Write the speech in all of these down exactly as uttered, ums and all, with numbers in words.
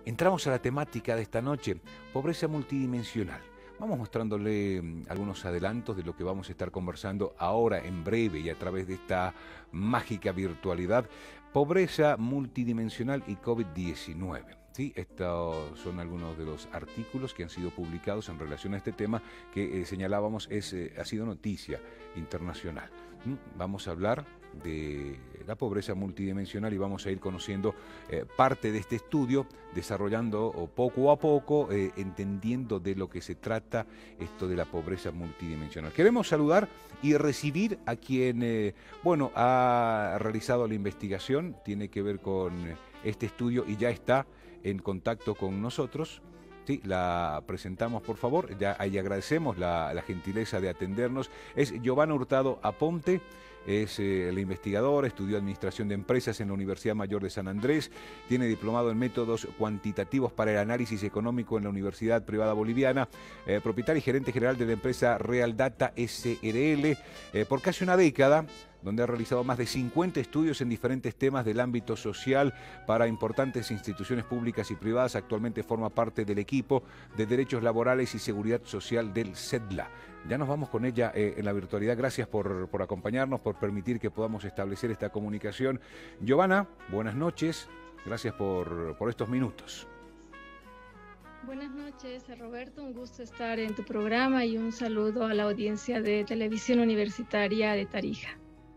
Entramos a la temática de esta noche, pobreza multidimensional. Vamos mostrándole algunos adelantos de lo que vamos a estar conversando ahora en breve y a través de esta mágica virtualidad. Pobreza multidimensional y COVID diecinueve. Sí, estos son algunos de los artículos que han sido publicados en relación a este tema que eh, señalábamos es, eh, ha sido noticia internacional. ¿Mm? Vamos a hablar de la pobreza multidimensional y vamos a ir conociendo eh, parte de este estudio, desarrollando o poco a poco, eh, entendiendo de lo que se trata esto de la pobreza multidimensional. Queremos saludar y recibir a quien, eh, bueno, ha realizado la investigación, tiene que ver con este estudio y ya está en contacto con nosotros. Sí, la presentamos, por favor. Ya ahí agradecemos la, la gentileza de atendernos. Es Giovanna Hurtado Aponte, es eh, la investigadora, estudió Administración de Empresas en la Universidad Mayor de San Andrés, tiene diplomado en Métodos Cuantitativos para el Análisis Económico en la Universidad Privada Boliviana, eh, propietaria y gerente general de la empresa Real Data S R L, eh, por casi una década, donde ha realizado más de cincuenta estudios en diferentes temas del ámbito social para importantes instituciones públicas y privadas. Actualmente forma parte del equipo de Derechos Laborales y Seguridad Social del CEDLA. Ya nos vamos con ella eh, en la virtualidad. Gracias por, por acompañarnos, por permitir que podamos establecer esta comunicación. Giovanna, buenas noches. Gracias por, por estos minutos. Buenas noches, Roberto. Un gusto estar en tu programa y un saludo a la audiencia de Televisión Universitaria de Tarija.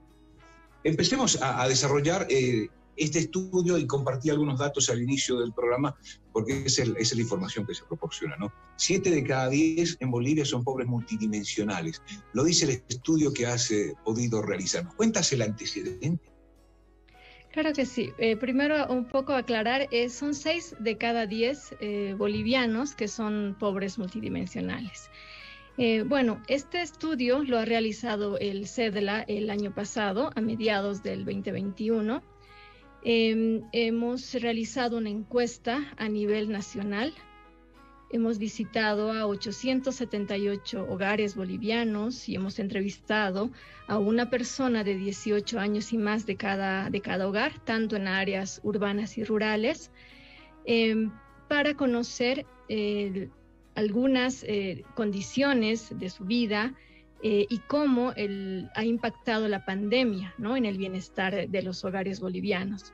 Empecemos a, a desarrollar eh, este estudio y compartí algunos datos al inicio del programa porque es, el, es la información que se proporciona, ¿no? Siete de cada diez en Bolivia son pobres multidimensionales. Lo dice el estudio que has eh, podido realizar. ¿Nos cuentas el antecedente? Claro que sí. Eh, primero, un poco aclarar, eh, son seis de cada diez eh, bolivianos que son pobres multidimensionales. Eh, bueno, este estudio lo ha realizado el CEDLA el año pasado, a mediados del veinte veintiuno. Eh, hemos realizado una encuesta a nivel nacional. Hemos visitado a ochocientos setenta y ocho hogares bolivianos y hemos entrevistado a una persona de dieciocho años y más de cada, de cada hogar, tanto en áreas urbanas y rurales, eh, para conocer eh, algunas eh, condiciones de su vida eh, y cómo el, ha impactado la pandemia, ¿no?, en el bienestar de los hogares bolivianos.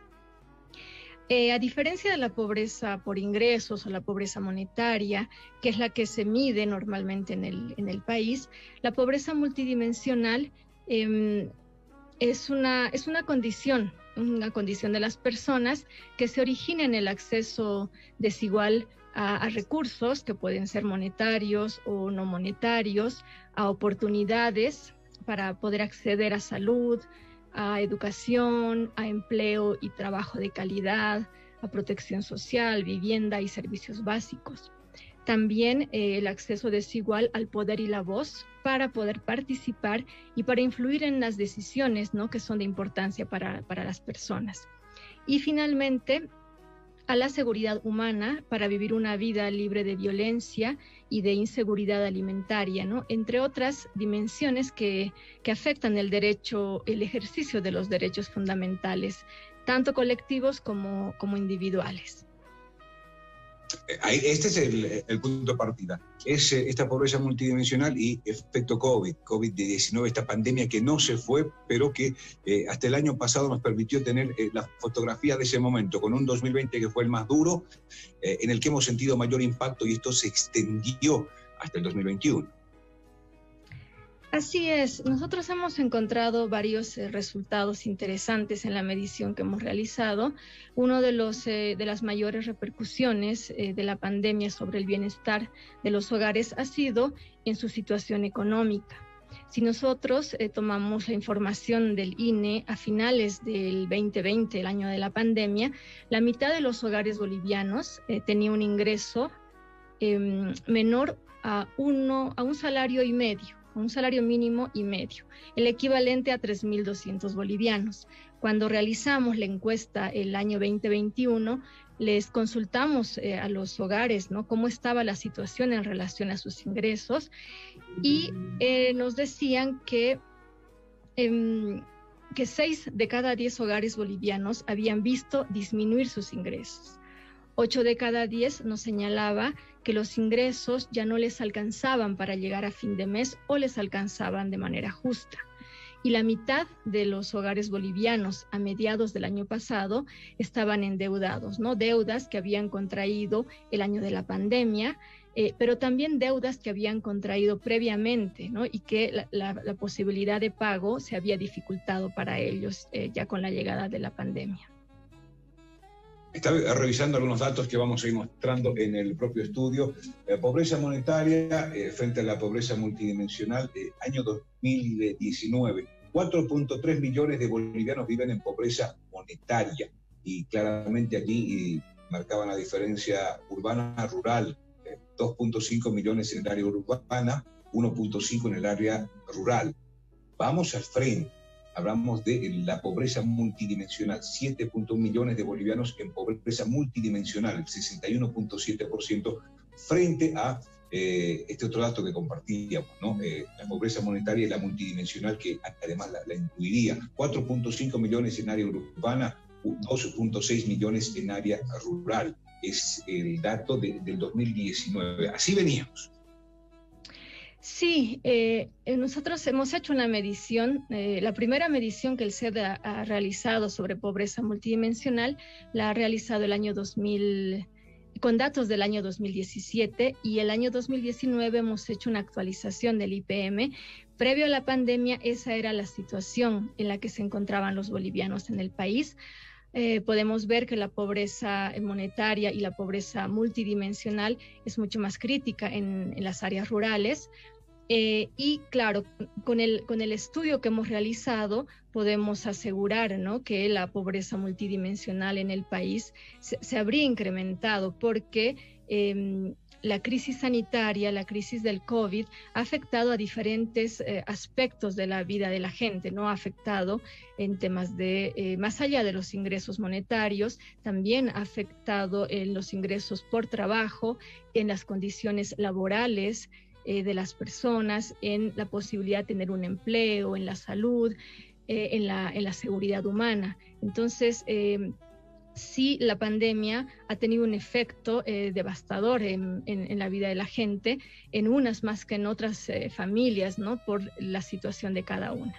Eh, a diferencia de la pobreza por ingresos o la pobreza monetaria, que es la que se mide normalmente en el, en el país, la pobreza multidimensional eh, es, una, es una condición, una condición de las personas que se origina en el acceso desigual A, a recursos que pueden ser monetarios o no monetarios, a oportunidades para poder acceder a salud, a educación, a empleo y trabajo de calidad, a protección social, vivienda y servicios básicos. También eh, el acceso desigual al poder y la voz para poder participar y para influir en las decisiones, ¿no?, que son de importancia para, para las personas. Y finalmente, a la seguridad humana para vivir una vida libre de violencia y de inseguridad alimentaria, ¿no?, entre otras dimensiones que, que afectan el derecho, el ejercicio de los derechos fundamentales, tanto colectivos como, como individuales. Este es el, el punto de partida. Es esta pobreza multidimensional y efecto COVID, COVID diecinueve, esta pandemia que no se fue, pero que eh, hasta el año pasado nos permitió tener eh, la fotografía de ese momento, con un dos mil veinte que fue el más duro, eh, en el que hemos sentido mayor impacto y esto se extendió hasta el dos mil veintiuno. Así es, nosotros hemos encontrado varios eh, resultados interesantes en la medición que hemos realizado. Uno de, los, eh, de las mayores repercusiones eh, de la pandemia sobre el bienestar de los hogares ha sido en su situación económica. Si nosotros eh, tomamos la información del I N E a finales del veinte veinte, el año de la pandemia, la mitad de los hogares bolivianos eh, tenía un ingreso eh, menor a, uno, a un salario y medio. Un salario mínimo y medio, el equivalente a tres mil doscientos bolivianos. Cuando realizamos la encuesta el año veinte veintiuno, les consultamos eh, a los hogares, ¿no?, cómo estaba la situación en relación a sus ingresos y eh, nos decían que, eh, que seis de cada diez hogares bolivianos habían visto disminuir sus ingresos. Ocho de cada diez nos señalaba que los ingresos ya no les alcanzaban para llegar a fin de mes o les alcanzaban de manera justa. Y la mitad de los hogares bolivianos a mediados del año pasado estaban endeudados, ¿no? Deudas que habían contraído el año de la pandemia, eh, pero también deudas que habían contraído previamente, ¿no? Y que la, la, la posibilidad de pago se había dificultado para ellos eh, ya con la llegada de la pandemia. Está revisando algunos datos que vamos a ir mostrando en el propio estudio. La pobreza monetaria eh, frente a la pobreza multidimensional, eh, año dos mil diecinueve. cuatro punto tres millones de bolivianos viven en pobreza monetaria. Y claramente allí eh, marcaban la diferencia urbana-rural. Eh, dos punto cinco millones en el área urbana, uno punto cinco en el área rural. Vamos al frente. Hablamos de la pobreza multidimensional, siete punto uno millones de bolivianos en pobreza multidimensional, el sesenta y uno punto siete por ciento, frente a eh, este otro dato que compartíamos, ¿no? Eh, la pobreza monetaria y la multidimensional, que además la, la incluiría, cuatro punto cinco millones en área urbana, dos punto seis millones en área rural. Es el dato de, del dos mil diecinueve. Así veníamos. Sí, eh, nosotros hemos hecho una medición, eh, la primera medición que el C E D ha, ha realizado sobre pobreza multidimensional, la ha realizado el año dos mil, con datos del año dos mil diecisiete, y el año dos mil diecinueve hemos hecho una actualización del I P M. Previo a la pandemia, esa era la situación en la que se encontraban los bolivianos en el país. Eh, podemos ver que la pobreza monetaria y la pobreza multidimensional es mucho más crítica en, en las áreas rurales. Eh, y claro, con el, con el estudio que hemos realizado podemos asegurar, ¿no?, que la pobreza multidimensional en el país se, se habría incrementado porque eh, la crisis sanitaria, la crisis del COVID ha afectado a diferentes eh, aspectos de la vida de la gente, ¿no? Ha afectado en temas de, eh, más allá de los ingresos monetarios, también ha afectado en los ingresos por trabajo, en las condiciones laborales Eh, de las personas, en la posibilidad de tener un empleo, en la salud, eh, en, la, en la seguridad humana. Entonces, eh, sí, la pandemia ha tenido un efecto eh, devastador en, en, en la vida de la gente, en unas más que en otras eh, familias, ¿no?, por la situación de cada una.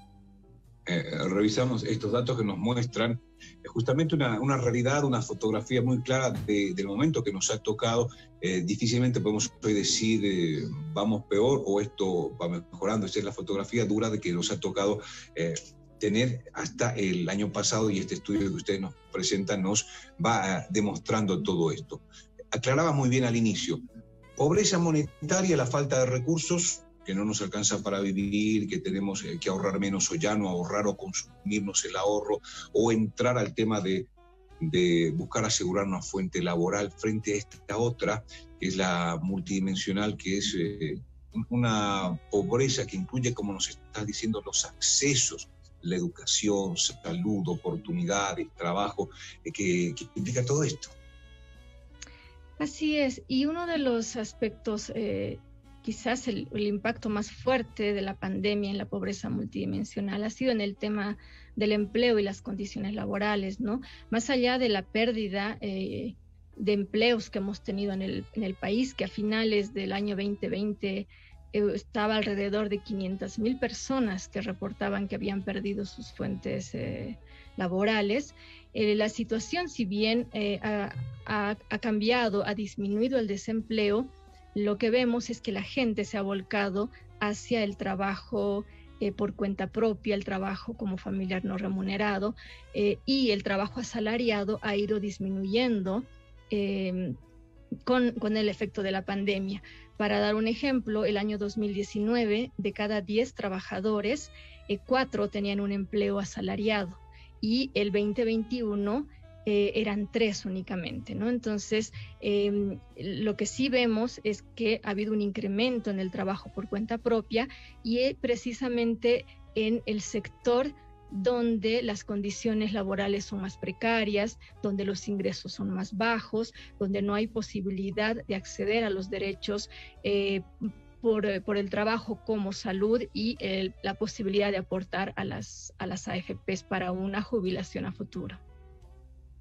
Eh, revisamos estos datos que nos muestran justamente una, una realidad, una fotografía muy clara de, del momento que nos ha tocado. Eh, difícilmente podemos hoy decir eh, vamos peor o esto va mejorando. Esta es la fotografía dura de que nos ha tocado eh, tener hasta el año pasado, y este estudio que ustedes nos presentan nos va demostrando todo esto. Aclaraba muy bien al inicio, pobreza monetaria, la falta de recursos, que no nos alcanza para vivir, que tenemos que ahorrar menos o ya no ahorrar o consumirnos el ahorro, o entrar al tema de, de buscar asegurar una fuente laboral frente a esta otra, que es la multidimensional, que es eh, una pobreza que incluye, como nos estás diciendo, los accesos, la educación, salud, oportunidades, trabajo, eh, que, que implica todo esto. Así es, y uno de los aspectos eh, quizás el, el impacto más fuerte de la pandemia en la pobreza multidimensional ha sido en el tema del empleo y las condiciones laborales, ¿no? Más allá de la pérdida eh, de empleos que hemos tenido en el, en el país, que a finales del año veinte veinte eh, estaba alrededor de quinientas mil personas que reportaban que habían perdido sus fuentes eh, laborales. Eh, la situación, si bien eh, ha, ha, ha cambiado, ha disminuido el desempleo, lo que vemos es que la gente se ha volcado hacia el trabajo eh, por cuenta propia, el trabajo como familiar no remunerado, eh, y el trabajo asalariado ha ido disminuyendo eh, con, con el efecto de la pandemia. Para dar un ejemplo, el año dos mil diecinueve, de cada diez trabajadores, eh, cuatro tenían un empleo asalariado, y el veinte veintiuno Eh, eran tres únicamente, ¿no? Entonces, eh, lo que sí vemos es que ha habido un incremento en el trabajo por cuenta propia, y eh, precisamente en el sector donde las condiciones laborales son más precarias, donde los ingresos son más bajos, donde no hay posibilidad de acceder a los derechos eh, por, por el trabajo como salud y eh, la posibilidad de aportar a las, a las A F Pes para una jubilación a futuro.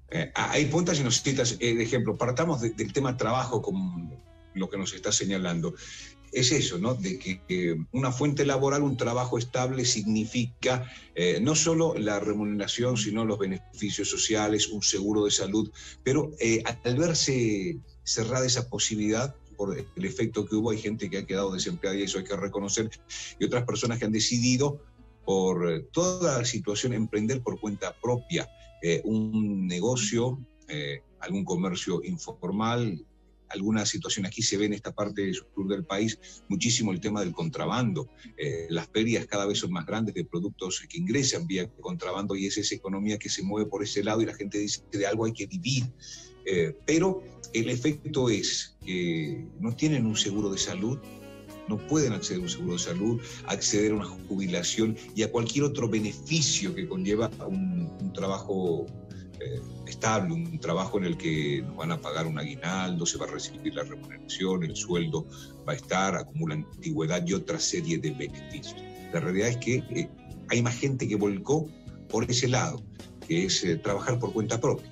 Eh, hay puntas y nos citas eh, de ejemplo. Partamos de, del tema trabajo, como lo que nos está señalando. Es eso, ¿no? De que, que una fuente laboral, un trabajo estable, significa eh, no solo la remuneración, sino los beneficios sociales, un seguro de salud. Pero eh, al verse cerrada esa posibilidad, por el efecto que hubo, hay gente que ha quedado desempleada y eso hay que reconocer, y otras personas que han decidido, por toda la situación, emprender por cuenta propia eh, un negocio, eh, algún comercio informal, alguna situación. Aquí se ve en esta parte del sur del país muchísimo el tema del contrabando. Eh, las ferias cada vez son más grandes de productos que ingresan vía contrabando y es esa economía que se mueve por ese lado y la gente dice que de algo hay que vivir. Eh, pero el efecto es que no tienen un seguro de salud, no pueden acceder a un seguro de salud, acceder a una jubilación y a cualquier otro beneficio que conlleva un, un trabajo eh, estable, un trabajo en el que nos van a pagar un aguinaldo, se va a recibir la remuneración, el sueldo va a estar, acumula antigüedad y otra serie de beneficios. La realidad es que eh, hay más gente que volcó por ese lado, que es eh, trabajar por cuenta propia.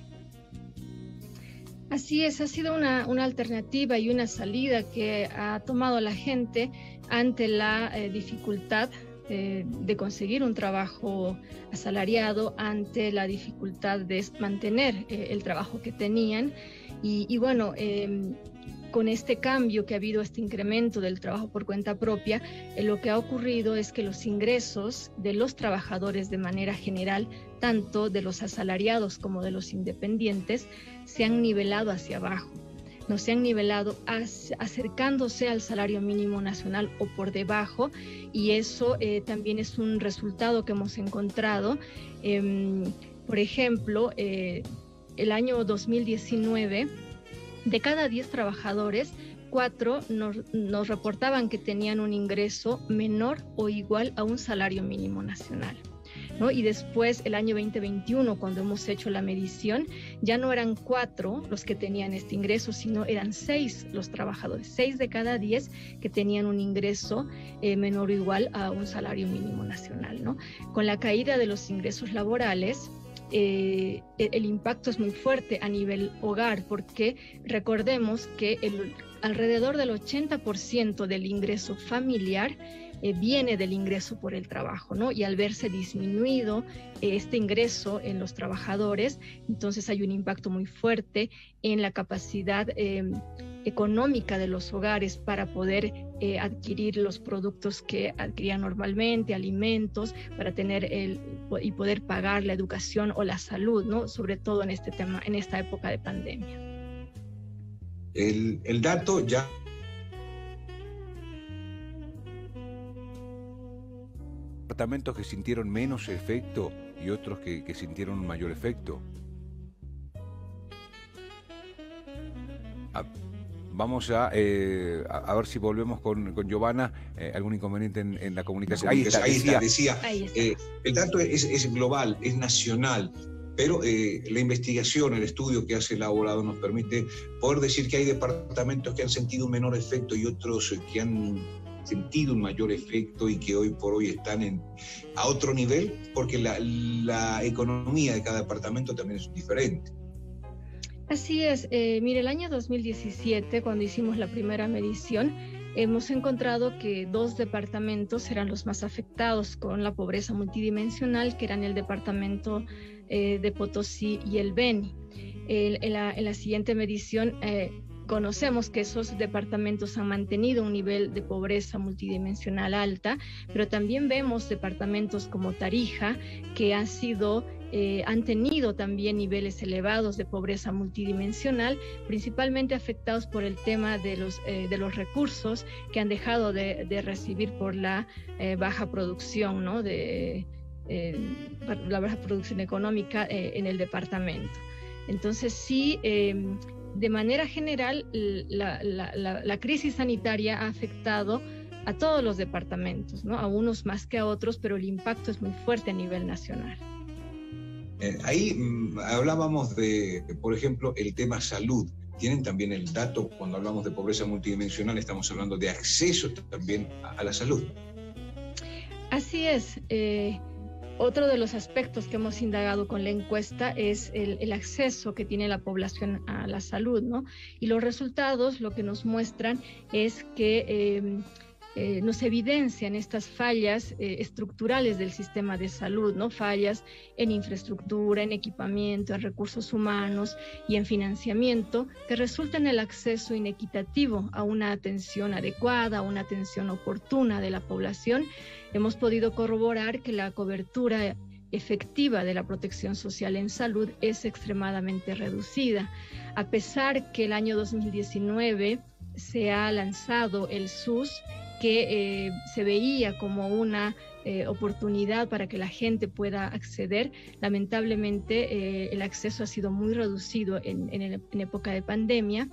Así es, ha sido una, una alternativa y una salida que ha tomado la gente ante la eh, dificultad eh, de conseguir un trabajo asalariado, ante la dificultad de mantener eh, el trabajo que tenían. Y, y bueno, eh, con este cambio que ha habido, este incremento del trabajo por cuenta propia, eh, lo que ha ocurrido es que los ingresos de los trabajadores de manera general, tanto de los asalariados como de los independientes, se han nivelado hacia abajo, no se han nivelado acercándose al salario mínimo nacional o por debajo, y eso eh, también es un resultado que hemos encontrado. Eh, por ejemplo, eh, el año dos mil diecinueve, de cada diez trabajadores, cuatro nos, nos reportaban que tenían un ingreso menor o igual a un salario mínimo nacional, ¿no? Y después, el año veinte veintiuno, cuando hemos hecho la medición, ya no eran cuatro los que tenían este ingreso, sino eran seis los trabajadores, seis de cada diez que tenían un ingreso eh, menor o igual a un salario mínimo nacional, ¿no? Con la caída de los ingresos laborales, Eh, el impacto es muy fuerte a nivel hogar, porque recordemos que el, alrededor del ochenta por ciento del ingreso familiar eh, viene del ingreso por el trabajo, ¿no? Y al verse disminuido eh, este ingreso en los trabajadores, entonces hay un impacto muy fuerte en la capacidad eh, económica de los hogares para poder eh, adquirir los productos que adquirían normalmente, alimentos, para tener el, y poder pagar la educación o la salud, ¿no? Sobre todo en este tema, en esta época de pandemia. El, el dato ya... Departamentos que sintieron menos efecto y otros que, que sintieron un mayor efecto. A, vamos a, eh, a, a ver si volvemos con, con Giovanna. Eh, ¿Algún inconveniente en, en la comunicación? Ahí está, ahí está, decía. Ahí está. Eh, el dato es, es global, es nacional, pero eh, la investigación, el estudio que has elaborado nos permite poder decir que hay departamentos que han sentido un menor efecto y otros que han sentido un mayor efecto y que hoy por hoy están en, a otro nivel, porque la, la economía de cada departamento también es diferente. Así es. Eh, mire, el año dos mil diecisiete, cuando hicimos la primera medición, hemos encontrado que dos departamentos eran los más afectados con la pobreza multidimensional, que eran el departamento eh, de Potosí y el Beni. El, en, la, en la siguiente medición eh, conocemos que esos departamentos han mantenido un nivel de pobreza multidimensional alta, pero también vemos departamentos como Tarija que han sido Eh, han tenido también niveles elevados de pobreza multidimensional, principalmente afectados por el tema de los, eh, de los recursos que han dejado de, de recibir por la eh, baja producción, ¿no? de, eh, la baja producción económica eh, en el departamento. Entonces sí, eh, de manera general, la, la, la, la crisis sanitaria ha afectado a todos los departamentos, ¿no? A unos más que a otros, pero el impacto es muy fuerte a nivel nacional. Eh, ahí mmm, hablábamos de, por ejemplo, el tema salud. Tienen también el dato, cuando hablamos de pobreza multidimensional, estamos hablando de acceso también a, a la salud. Así es. Eh, otro de los aspectos que hemos indagado con la encuesta es el, el acceso que tiene la población a la salud, ¿no? Y los resultados lo que nos muestran es que eh, eh, nos evidencian estas fallas eh, estructurales del sistema de salud, ¿no? Fallas en infraestructura, en equipamiento, en recursos humanos y en financiamiento, que resultan en el acceso inequitativo a una atención adecuada, a una atención oportuna de la población. Hemos podido corroborar que la cobertura efectiva de la protección social en salud es extremadamente reducida. A pesar que el año dos mil diecinueve se ha lanzado el S U S, que eh, se veía como una eh, oportunidad para que la gente pueda acceder, lamentablemente eh, el acceso ha sido muy reducido en, en, el, en época de pandemia.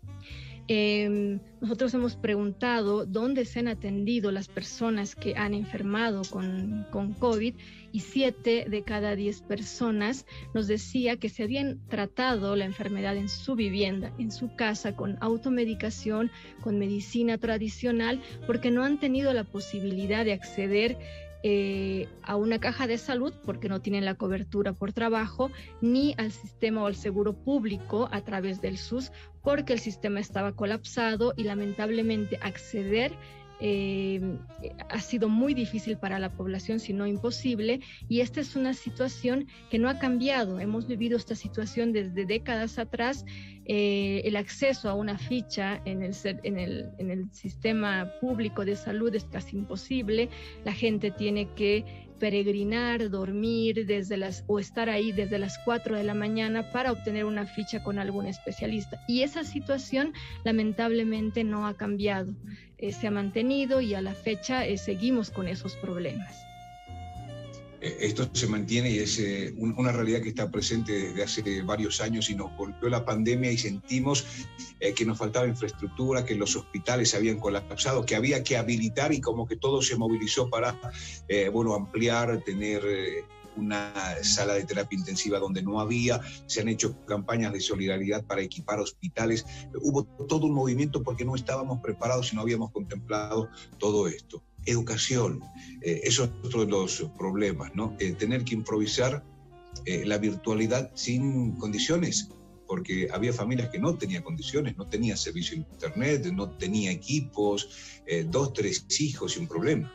Eh, nosotros hemos preguntado dónde se han atendido las personas que han enfermado con, con COVID, y siete de cada diez personas nos decía que se habían tratado la enfermedad en su vivienda, en su casa, con automedicación, con medicina tradicional, porque no han tenido la posibilidad de acceder Eh, a una caja de salud porque no tienen la cobertura por trabajo, ni al sistema o al seguro público a través del S U S, porque el sistema estaba colapsado y lamentablemente acceder eh, ha sido muy difícil para la población, si no imposible, y esta es una situación que no ha cambiado. Hemos vivido esta situación desde décadas atrás. Eh, el acceso a una ficha en el, en, el, en el sistema público de salud es casi imposible. La gente tiene que peregrinar, dormir desde las, o estar ahí desde las cuatro de la mañana para obtener una ficha con algún especialista. Y esa situación lamentablemente no ha cambiado, eh, se ha mantenido y a la fecha eh, seguimos con esos problemas. Esto se mantiene y es eh, una realidad que está presente desde hace varios años, y nos golpeó la pandemia y sentimos eh, que nos faltaba infraestructura, que los hospitales habían colapsado, que había que habilitar, y como que todo se movilizó para eh, bueno, ampliar, tener eh, una sala de terapia intensiva donde no había. Se han hecho campañas de solidaridad para equipar hospitales. Hubo todo un movimiento porque no estábamos preparados y no habíamos contemplado todo esto. Educación, eh, eso es otro de los problemas, ¿no? Eh, tener que improvisar eh, la virtualidad sin condiciones, porque había familias que no tenían condiciones, no tenían servicio de internet, no tenía equipos, eh, dos, tres hijos y un problema.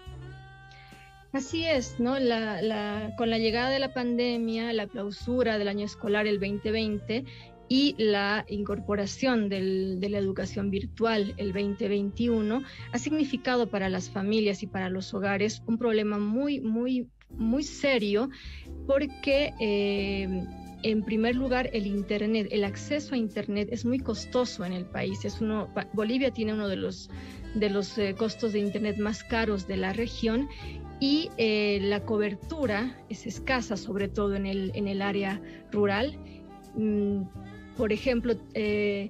Así es, ¿no? La, la, con la llegada de la pandemia, la clausura del año escolar el veinte veinte y la incorporación del, de la educación virtual el veinte veintiuno ha significado para las familias y para los hogares un problema muy, muy, muy serio, porque eh, en primer lugar el Internet, el acceso a Internet es muy costoso en el país. Es uno, Bolivia tiene uno de los, de los eh, costos de Internet más caros de la región, y eh, la cobertura es escasa, sobre todo en el, en el área rural. Mm, Por ejemplo, eh,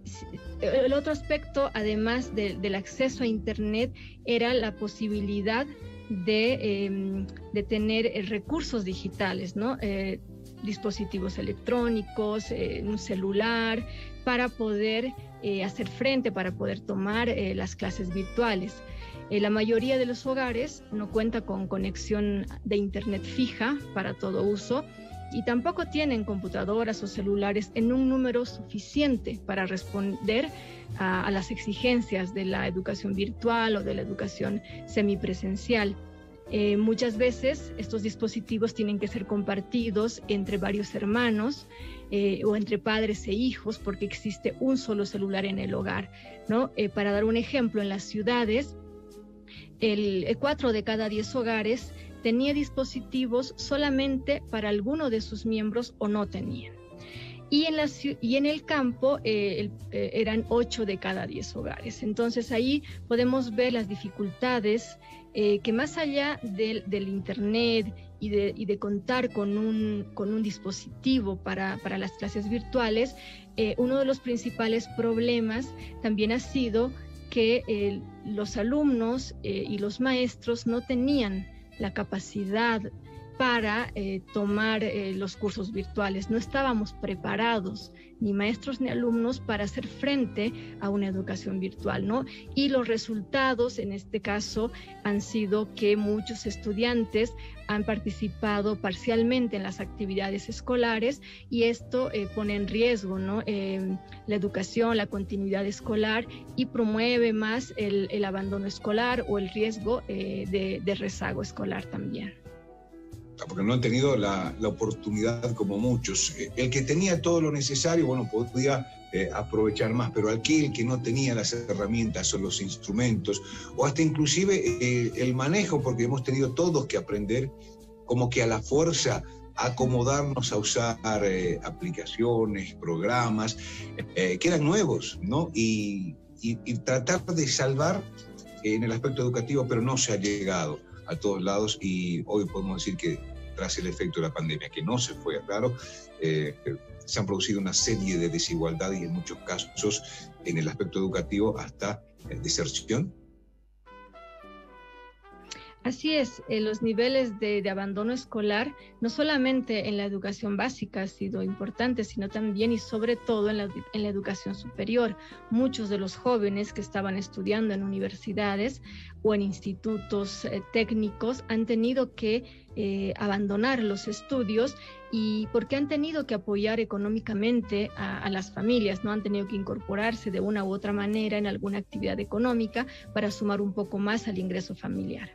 el otro aspecto, además de, del acceso a Internet, era la posibilidad de, eh, de tener eh, recursos digitales, ¿no? Eh, dispositivos electrónicos, eh, un celular, para poder eh, hacer frente, para poder tomar eh, las clases virtuales. Eh, la mayoría de los hogares no cuenta con conexión de Internet fija para todo uso, y tampoco tienen computadoras o celulares en un número suficiente para responder a, a las exigencias de la educación virtual o de la educación semipresencial. Eh, muchas veces estos dispositivos tienen que ser compartidos entre varios hermanos eh, o entre padres e hijos, porque existe un solo celular en el hogar, ¿no? Eh, para dar un ejemplo, en las ciudades, el, el cuatro de cada diez hogares tenía dispositivos solamente para alguno de sus miembros o no tenían. Y en, la, y en el campo eh, el, eh, eran ocho de cada diez hogares. Entonces ahí podemos ver las dificultades eh, que, más allá del, del Internet y de, y de contar con un, con un dispositivo para, para las clases virtuales, eh, uno de los principales problemas también ha sido que eh, los alumnos eh, y los maestros no tenían la capacidad para eh, tomar eh, los cursos virtuales. No estábamos preparados, ni maestros ni alumnos, para hacer frente a una educación virtual, ¿no? Y los resultados, en este caso, han sido que muchos estudiantes han participado parcialmente en las actividades escolares, y esto eh, pone en riesgo, ¿no? eh, la educación, la continuidad escolar, y promueve más el, el abandono escolar o el riesgo eh, de, de rezago escolar también. Porque no han tenido la, la oportunidad como muchos. El que tenía todo lo necesario, bueno, podía eh, aprovechar más, pero aquel que no tenía las herramientas o los instrumentos, o hasta inclusive eh, el manejo, porque hemos tenido todos que aprender como que a la fuerza acomodarnos a usar eh, aplicaciones, programas, eh, que eran nuevos, ¿no? Y, y, y tratar de salvar en el aspecto educativo, pero no se ha llegado a todos lados, y hoy podemos decir que tras el efecto de la pandemia, que no se fue, claro, eh, se han producido una serie de desigualdades, y en muchos casos en el aspecto educativo hasta eh, deserción. Así es, eh, los niveles de, de abandono escolar, no solamente en la educación básica ha sido importante, sino también y sobre todo en la, en la educación superior. Muchos de los jóvenes que estaban estudiando en universidades o en institutos eh, técnicos han tenido que eh, abandonar los estudios, y porque han tenido que apoyar económicamente a, a las familias, ¿no? Han tenido que incorporarse de una u otra manera en alguna actividad económica para sumar un poco más al ingreso familiar.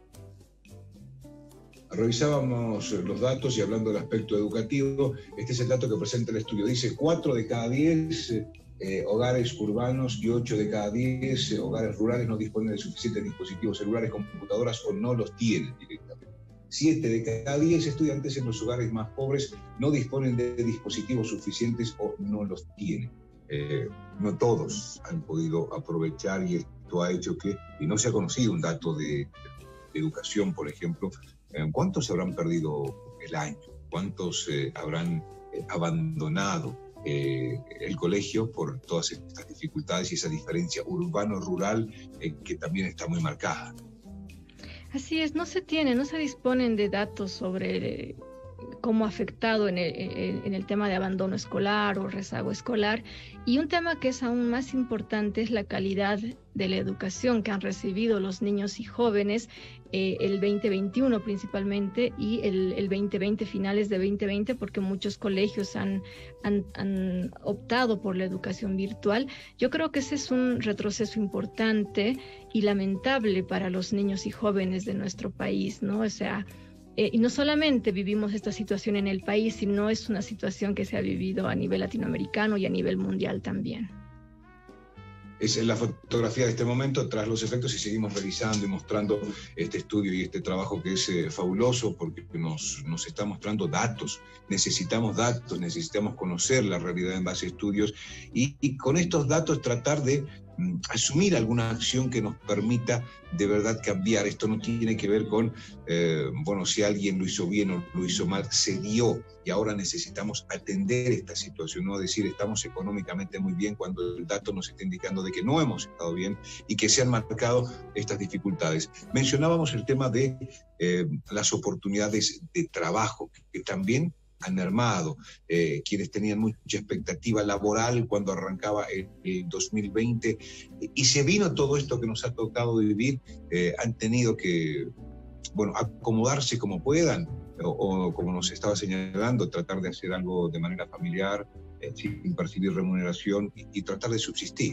Revisábamos los datos, y hablando del aspecto educativo, este es el dato que presenta el estudio. Dice cuatro de cada diez eh, hogares urbanos y ocho de cada diez eh, hogares rurales no disponen de suficientes dispositivos celulares, computadoras, o no los tienen directamente. siete de cada diez estudiantes en los hogares más pobres no disponen de dispositivos suficientes o no los tienen. Eh, no todos han podido aprovechar, y esto ha hecho que, y no se ha conocido un dato de, de educación, por ejemplo, ¿cuántos habrán perdido el año? ¿Cuántos eh, habrán eh, abandonado eh, el colegio por todas estas dificultades y esa diferencia urbano-rural eh, que también está muy marcada? Así es, no se tiene, no se disponen de datos sobre cómo ha afectado en el, en el tema de abandono escolar o rezago escolar. Y un tema que es aún más importante es la calidad de la educación que han recibido los niños y jóvenes eh, el veinte veintiuno principalmente, y el, el veinte veinte, finales de veinte veinte, porque muchos colegios han, han, han optado por la educación virtual. Yo creo que ese es un retroceso importante y lamentable para los niños y jóvenes de nuestro país, ¿no? O sea, Eh, y no solamente vivimos esta situación en el país, sino es una situación que se ha vivido a nivel latinoamericano y a nivel mundial también. Esa es la fotografía de este momento tras los efectos, y seguimos revisando y mostrando este estudio y este trabajo que es eh, fabuloso, porque nos, nos está mostrando datos. Necesitamos datos, necesitamos conocer la realidad en base a estudios, y, y con estos datos tratar de mm, asumir alguna acción que nos permita de verdad cambiar. Esto no tiene que ver con, eh, bueno, si alguien lo hizo bien o lo hizo mal, se dio, y ahora necesitamos atender esta situación, no decir estamos económicamente muy bien cuando el dato nos está indicando de que no hemos estado bien y que se han marcado estas dificultades. Mencionábamos el tema de eh, las oportunidades de trabajo, que también han mermado. Eh, quienes tenían mucha expectativa laboral cuando arrancaba el, el dos mil veinte, y se vino todo esto que nos ha tocado vivir, eh, han tenido que, bueno, acomodarse como puedan, o, o como nos estaba señalando, tratar de hacer algo de manera familiar, eh, sin percibir remuneración, y, y tratar de subsistir.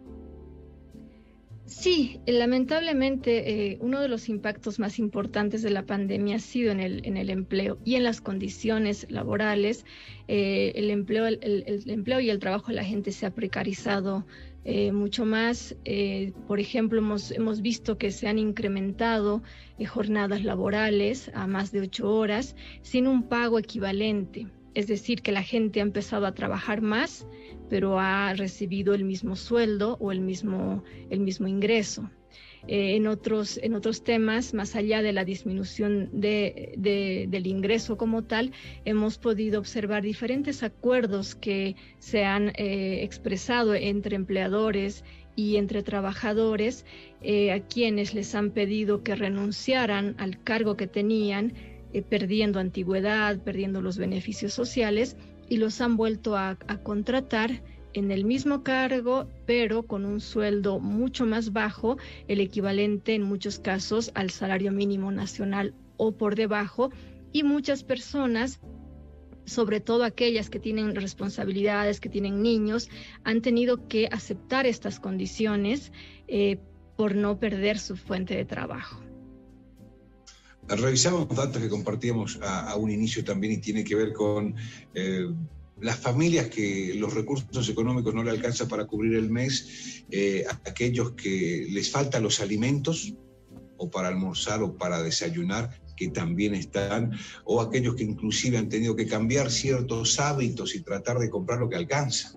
Sí, lamentablemente eh, uno de los impactos más importantes de la pandemia ha sido en el, en el empleo y en las condiciones laborales. Eh, el, empleo, el, el empleo y el trabajo de la gente se ha precarizado eh, mucho más. Eh, por ejemplo, hemos, hemos visto que se han incrementado eh, jornadas laborales a más de ocho horas sin un pago equivalente. Es decir, que la gente ha empezado a trabajar más, pero ha recibido el mismo sueldo o el mismo, el mismo ingreso. Eh, en, otros, en otros temas, más allá de la disminución de, de, del ingreso como tal, hemos podido observar diferentes acuerdos que se han eh, expresado entre empleadores y entre trabajadores, eh, a quienes les han pedido que renunciaran al cargo que tenían, eh, perdiendo antigüedad, perdiendo los beneficios sociales, y los han vuelto a, a contratar en el mismo cargo, pero con un sueldo mucho más bajo, el equivalente en muchos casos al salario mínimo nacional o por debajo, y muchas personas, sobre todo aquellas que tienen responsabilidades, que tienen niños, han tenido que aceptar estas condiciones eh, por no perder su fuente de trabajo. Revisamos datos que compartíamos a, a un inicio también y tiene que ver con eh, las familias que los recursos económicos no le alcanzan para cubrir el mes, eh, aquellos que les faltan los alimentos o para almorzar o para desayunar, que también están, o aquellos que inclusive han tenido que cambiar ciertos hábitos y tratar de comprar lo que alcanza.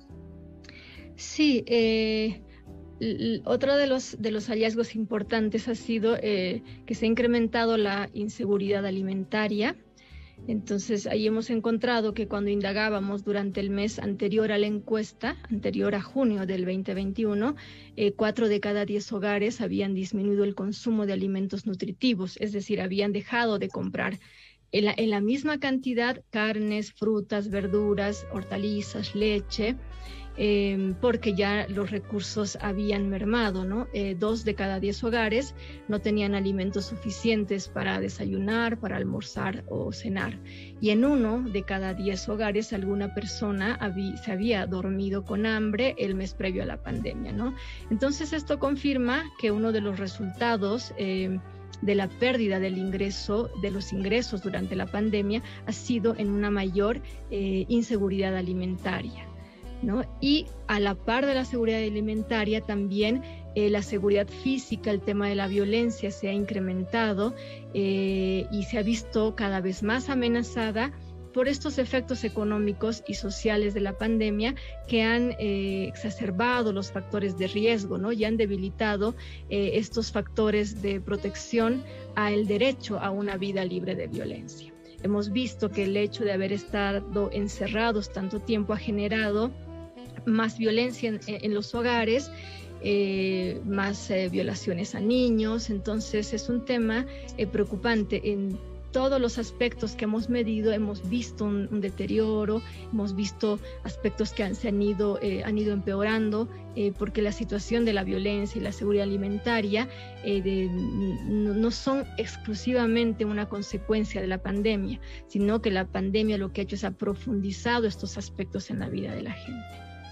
Sí, eh... otro de los, de los hallazgos importantes ha sido eh, que se ha incrementado la inseguridad alimentaria. Entonces, ahí hemos encontrado que cuando indagábamos durante el mes anterior a la encuesta, anterior a junio del veinte veintiuno, eh, cuatro de cada diez hogares habían disminuido el consumo de alimentos nutritivos, es decir, habían dejado de comprar en la, en la misma cantidad carnes, frutas, verduras, hortalizas, leche, Eh, porque ya los recursos habían mermado, ¿no? Eh, dos de cada diez hogares no tenían alimentos suficientes para desayunar, para almorzar o cenar. Y en uno de cada diez hogares alguna persona había, se había dormido con hambre el mes previo a la pandemia, ¿no? Entonces esto confirma que uno de los resultados eh, de la pérdida del ingreso, de los ingresos durante la pandemia, ha sido en una mayor eh, inseguridad alimentaria, ¿no? Y a la par de la seguridad alimentaria también eh, la seguridad física, el tema de la violencia se ha incrementado eh, y se ha visto cada vez más amenazada por estos efectos económicos y sociales de la pandemia que han eh, exacerbado los factores de riesgo, ¿no? Y han debilitado eh, estos factores de protección al derecho a una vida libre de violencia. Hemos visto que el hecho de haber estado encerrados tanto tiempo ha generado más violencia en, en los hogares, eh, más eh, violaciones a niños. Entonces es un tema eh, preocupante. En todos los aspectos que hemos medido hemos visto un, un deterioro, hemos visto aspectos que han, se han ido, eh, han ido empeorando, eh, porque la situación de la violencia y la seguridad alimentaria eh, de, no, no son exclusivamente una consecuencia de la pandemia, sino que la pandemia lo que ha hecho es ha profundizado estos aspectos en la vida de la gente.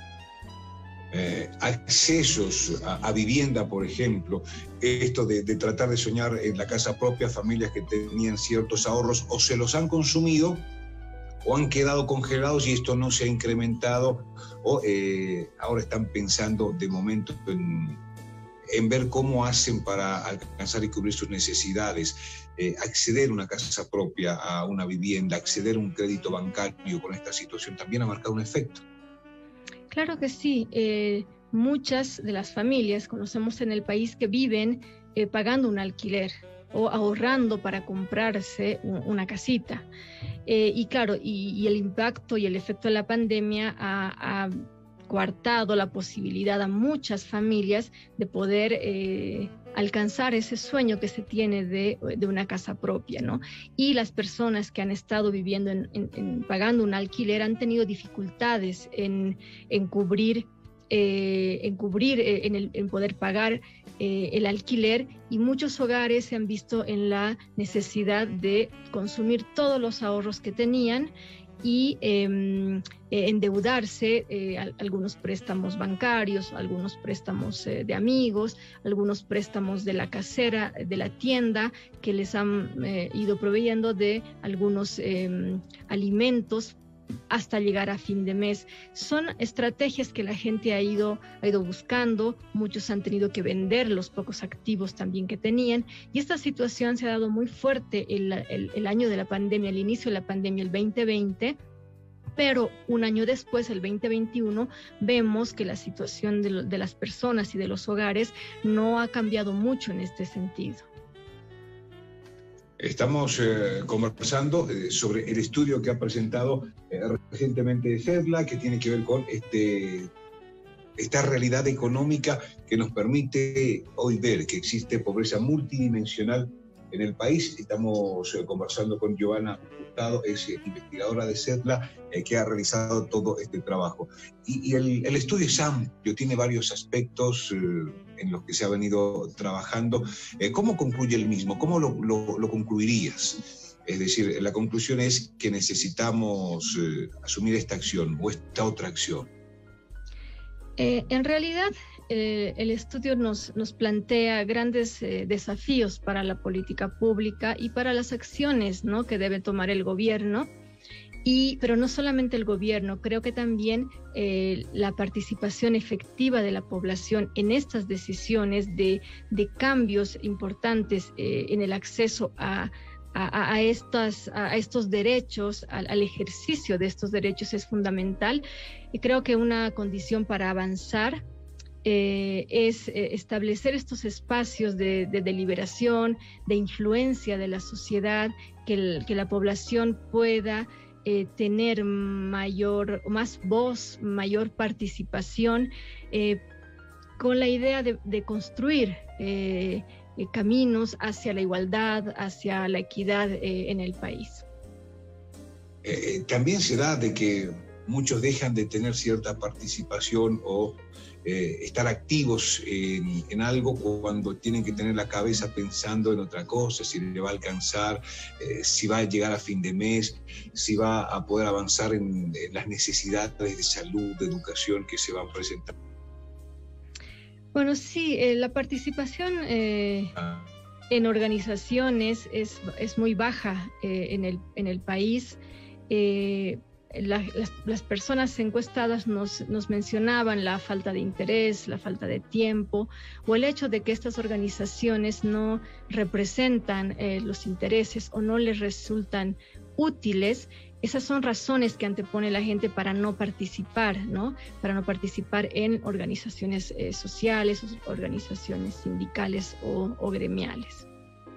Eh, accesos a, a vivienda, por ejemplo, esto de, de tratar de soñar en la casa propia, familias que tenían ciertos ahorros o se los han consumido o han quedado congelados y esto no se ha incrementado, o eh, ahora están pensando de momento en, en ver cómo hacen para alcanzar y cubrir sus necesidades, eh, acceder a una casa propia, a una vivienda, acceder a un crédito bancario con esta situación, también ha marcado un efecto. Claro que sí. Eh, muchas de las familias conocemos en el país que viven eh, pagando un alquiler o ahorrando para comprarse un, una casita. Eh, y claro, y, y el impacto y el efecto de la pandemia ha, ha coartado la posibilidad a muchas familias de poder eh, alcanzar ese sueño que se tiene de, de una casa propia, ¿no? Y las personas que han estado viviendo en, en, en pagando un alquiler han tenido dificultades en, en cubrir, eh, en, cubrir eh, en, el, en poder pagar eh, el alquiler, y muchos hogares se han visto en la necesidad de consumir todos los ahorros que tenían y eh, eh, endeudarse, eh, a, algunos préstamos bancarios, algunos préstamos eh, de amigos, algunos préstamos de la casera, de la tienda, que les han eh, ido proveyendo de algunos eh, alimentos hasta llegar a fin de mes. Son estrategias que la gente ha ido, ha ido buscando, muchos han tenido que vender los pocos activos también que tenían, y esta situación se ha dado muy fuerte el, el, el año de la pandemia, el inicio de la pandemia, el veinte veinte, pero un año después, el veinte veintiuno, vemos que la situación de, lo, de las personas y de los hogares no ha cambiado mucho en este sentido. Estamos eh, conversando eh, sobre el estudio que ha presentado eh, recientemente CEDLA, que tiene que ver con este, esta realidad económica que nos permite hoy ver que existe pobreza multidimensional en el país. Estamos eh, conversando con Giovanna Hurtado, es eh, investigadora de CEDLA, eh, que ha realizado todo este trabajo. Y, y el, el estudio es amplio, tiene varios aspectos eh, en los que se ha venido trabajando. Eh, ¿Cómo concluye el mismo? ¿Cómo lo, lo, lo concluirías? Es decir, la conclusión es que necesitamos eh, asumir esta acción o esta otra acción. Eh, en realidad, eh, el estudio nos, nos plantea grandes eh, desafíos para la política pública y para las acciones, ¿no?, que debe tomar el gobierno. Y, pero no solamente el gobierno, creo que también eh, la participación efectiva de la población en estas decisiones de, de cambios importantes eh, en el acceso a, a, a, estas, a estos derechos, al, al ejercicio de estos derechos es fundamental. Y creo que una condición para avanzar eh, es eh, establecer estos espacios de, de deliberación, de influencia de la sociedad, que, el, que la población pueda Eh, tener mayor, más voz, mayor participación, eh, con la idea de, de construir eh, eh, caminos hacia la igualdad, hacia la equidad eh, en el país. Eh, también se da de que muchos dejan de tener cierta participación o eh, estar activos en, en algo cuando tienen que tener la cabeza pensando en otra cosa, si le va a alcanzar, eh, si va a llegar a fin de mes, si va a poder avanzar en, en las necesidades de salud, de educación que se van presentando. Bueno, sí, eh, la participación eh, ah. en organizaciones es, es muy baja eh, en, el, en el país. Eh, La, las, las personas encuestadas nos, nos mencionaban la falta de interés, la falta de tiempo, o el hecho de que estas organizaciones no representan eh, los intereses o no les resultan útiles. Esas son razones que antepone la gente para no participar, ¿no? Para no participar en organizaciones eh, sociales, organizaciones sindicales o, o gremiales.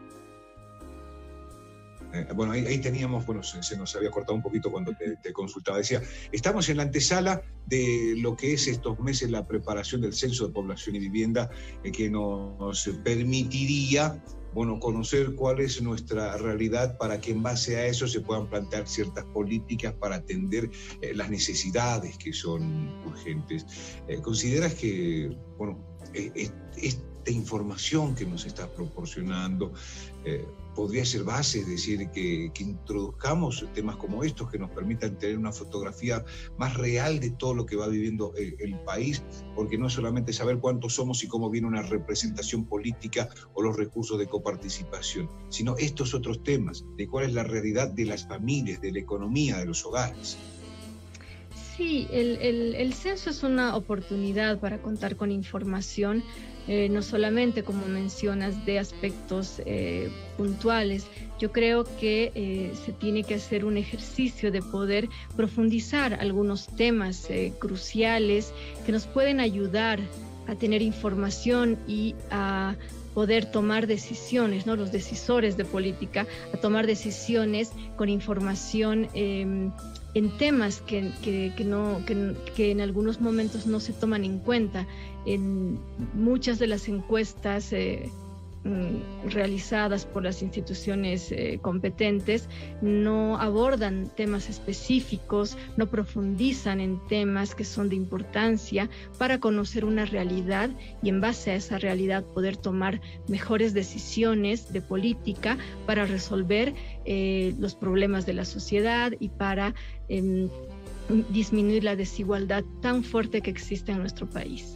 Eh, bueno, ahí, ahí teníamos, bueno, se, se nos había cortado un poquito cuando te, te consultaba. Decía, estamos en la antesala de lo que es estos meses la preparación del Censo de Población y Vivienda, eh, que nos permitiría, bueno, conocer cuál es nuestra realidad para que en base a eso se puedan plantear ciertas políticas para atender eh, las necesidades que son urgentes. Eh, ¿Consideras que, bueno, eh, eh, esta información que nos estás proporcionando eh, podría ser base, es decir, que, que introduzcamos temas como estos que nos permitan tener una fotografía más real de todo lo que va viviendo el, el país, porque no es solamente saber cuántos somos y cómo viene una representación política o los recursos de coparticipación, sino estos otros temas, de cuál es la realidad de las familias, de la economía, de los hogares. Sí, el, el, el censo es una oportunidad para contar con información, eh, no solamente, como mencionas, de aspectos eh, puntuales. Yo creo que eh, se tiene que hacer un ejercicio de poder profundizar algunos temas eh, cruciales que nos pueden ayudar a tener información y a poder tomar decisiones, ¿no? Los decisores de política, a tomar decisiones con información eh, en temas que, que, que, no, que, que en algunos momentos no se toman en cuenta. En muchas de las encuestas eh, realizadas por las instituciones eh, competentes no abordan temas específicos, no profundizan en temas que son de importancia para conocer una realidad y en base a esa realidad poder tomar mejores decisiones de política para resolver eh, los problemas de la sociedad y para eh, disminuir la desigualdad tan fuerte que existe en nuestro país.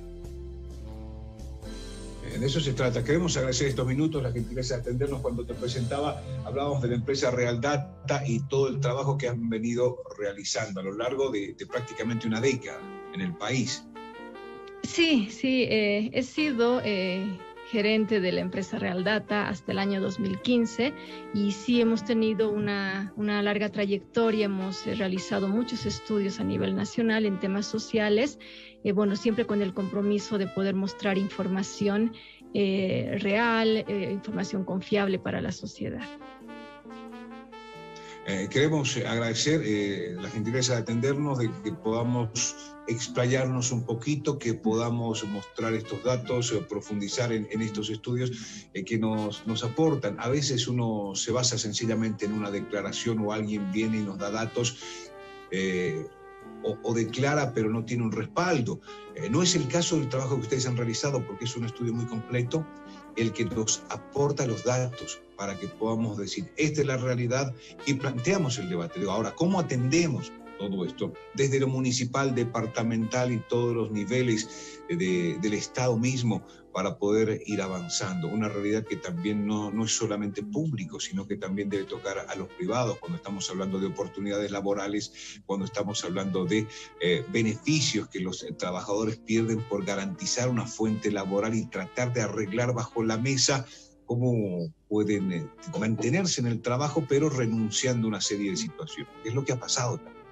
De eso se trata. Queremos agradecer estos minutos, la gentileza de atendernos. Cuando te presentaba, hablábamos de la empresa Real Data y todo el trabajo que han venido realizando a lo largo de, de prácticamente una década en el país. Sí, sí, eh, he sido eh, gerente de la empresa Real Data hasta el año dos mil quince y sí hemos tenido una, una larga trayectoria, hemos eh, realizado muchos estudios a nivel nacional en temas sociales. Eh, bueno, siempre con el compromiso de poder mostrar información eh, real, eh, información confiable para la sociedad. Eh, queremos agradecer eh, la gentileza de atendernos, de que podamos explayarnos un poquito, que podamos mostrar estos datos, eh, profundizar en, en estos estudios eh, que nos, nos aportan. A veces uno se basa sencillamente en una declaración o alguien viene y nos da datos eh, o, o declara pero no tiene un respaldo. Eh, no es el caso del trabajo que ustedes han realizado, porque es un estudio muy completo, el que nos aporta los datos para que podamos decir, esta es la realidad, y planteamos el debate. Ahora, ¿cómo atendemos todo esto? Desde lo municipal, departamental y todos los niveles de, del Estado mismo, para poder ir avanzando. Una realidad que también no, no es solamente público, sino que también debe tocar a los privados, cuando estamos hablando de oportunidades laborales, cuando estamos hablando de eh, beneficios que los trabajadores pierden por garantizar una fuente laboral y tratar de arreglar bajo la mesa cómo pueden eh, mantenerse en el trabajo, pero renunciando a una serie de situaciones. Es lo que ha pasado también.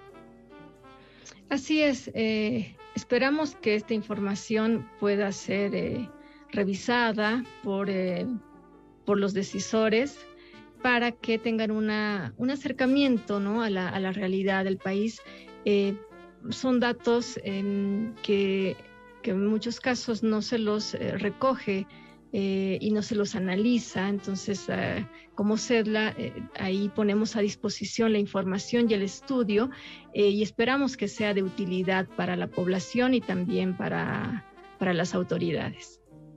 Así es. Eh, esperamos que esta información pueda ser eh, revisada por, eh, por los decisores para que tengan una, un acercamiento, ¿no?, a, la, a la realidad del país. Eh, son datos eh, que, que en muchos casos no se los eh, recoge Eh, y no se los analiza. Entonces, eh, como CEDLA, eh, ahí ponemos a disposición la información y el estudio eh, y esperamos que sea de utilidad para la población y también para, para las autoridades.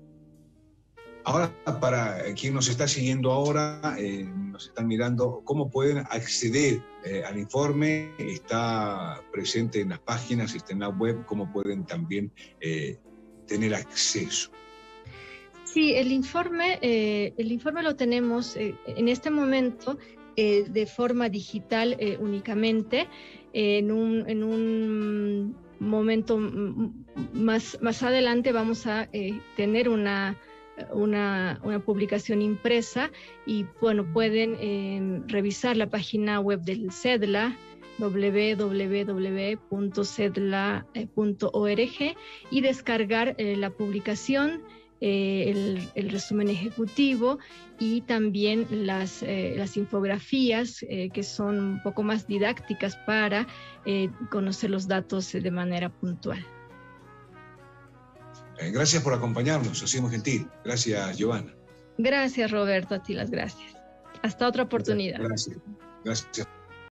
Ahora, para quien nos está siguiendo ahora, eh, nos están mirando, ¿cómo pueden acceder eh, al informe? Está presente en las páginas, está en la web, ¿cómo pueden también eh, tener acceso? Sí, el informe, eh, el informe lo tenemos eh, en este momento eh, de forma digital eh, únicamente. Eh, en, un, en un momento más, más adelante vamos a eh, tener una, una, una publicación impresa y bueno, pueden eh, revisar la página web del CEDLA, doble u doble u doble u punto cedla punto org, y descargar eh, la publicación, Eh, el, el resumen ejecutivo y también las, eh, las infografías eh, que son un poco más didácticas para eh, conocer los datos de manera puntual. Eh, gracias por acompañarnos, ha sido muy gentil. Gracias, Giovanna. Gracias, Roberto, a ti las gracias. Hasta otra oportunidad. Gracias. Gracias.